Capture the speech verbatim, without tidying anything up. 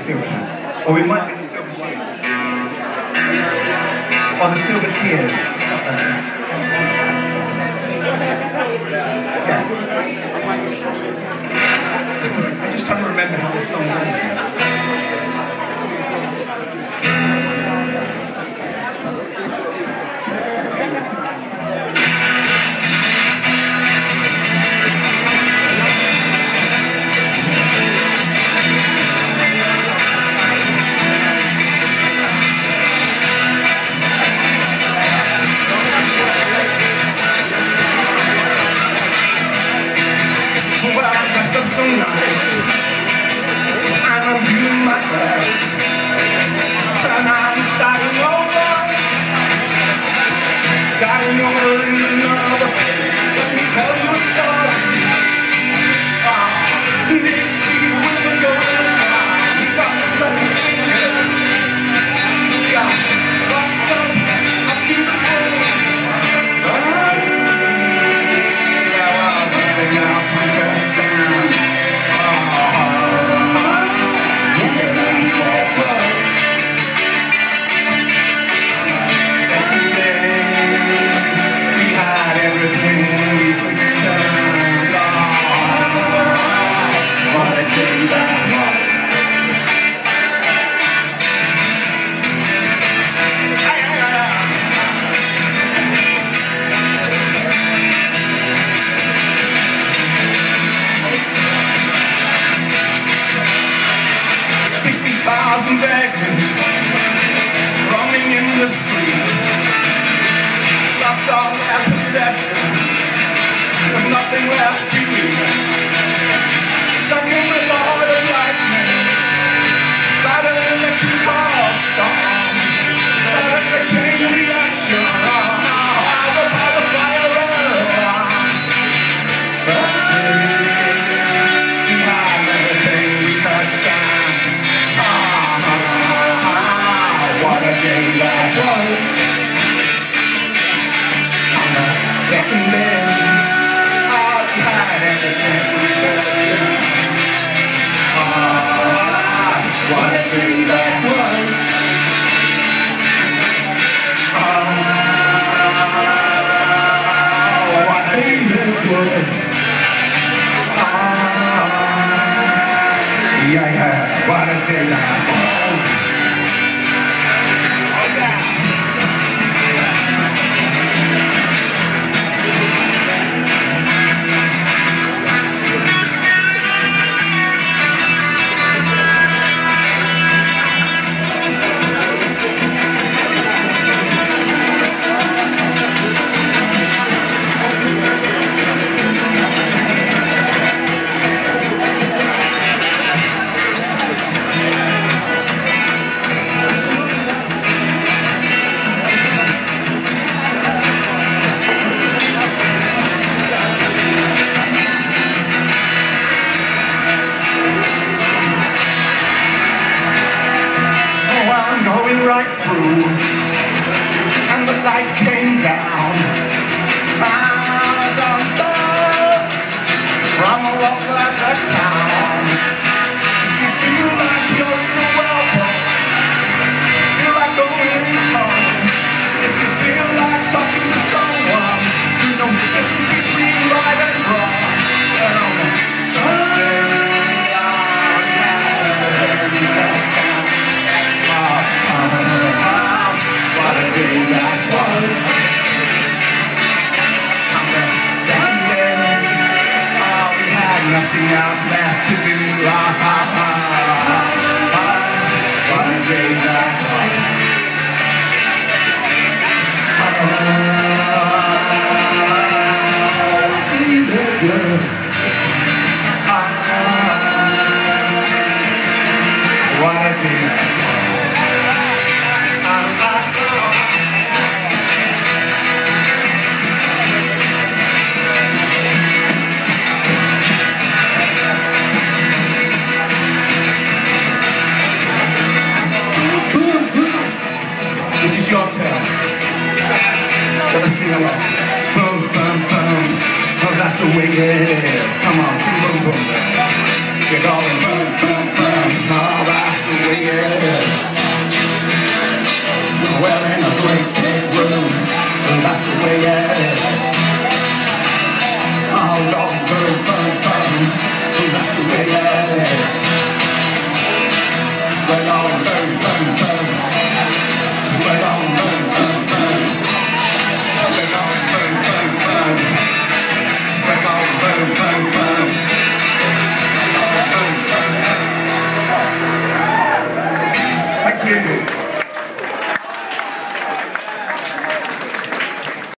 silver hats. Or we might be the silver shoes. Or the silver tears. Yeah. I'm just trying to remember how this song goes. So nice, and I'm doing my best, and I'm starting over, starting over in another place. Let me tell you a story. Ah, Nick Chief with the golden car, he got those on his fingers. Yeah, walked up, up to the floor. First day, there was nothing else we could stand. Thousand beggars roaming in the street, lost all their possessions, with nothing left to eat. Like in the Lord of Lightning, tied in a two-car storm, tied in a chain reaction, how the by the fire. First day, we had everything we could stand. What a day that was. On the second day, oh, we had everything we could stand. Ah, what a day that was. Oh, what a day that was. Ah, yeah, yeah, what a day that was. Going right through, and the light came down. Ah, dancer from all over the town. If you feel like you're in a welcome, feel like going home. If you feel like talking to someone who knows the difference between right and wrong. Um, first day, I had everything you could stand. What a day that was. On the second day, oh, we had nothing else left to do. Ah, ah, ah, ah, what a day that was. Ah, what a day that was. Ah, what a day that was. This is your turn. Gonna sing along. Boom, boom, boom. Oh, that's the way it is. Come on, sing boom, boom. You're going boom.